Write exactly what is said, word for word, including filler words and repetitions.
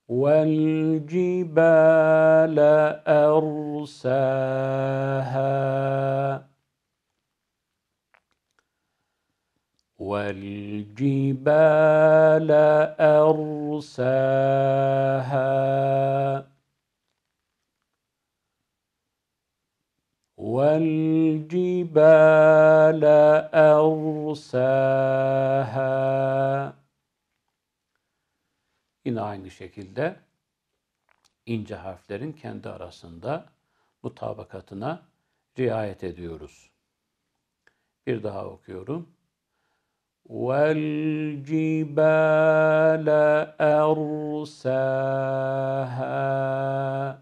والجبال أرساها والجبال أرساها والجبال أرساها. Yine aynı şekilde ince harflerin kendi arasında mutabakatına riayet ediyoruz. Bir daha okuyorum. وَالْجِبَالَ أَرْسَاهَا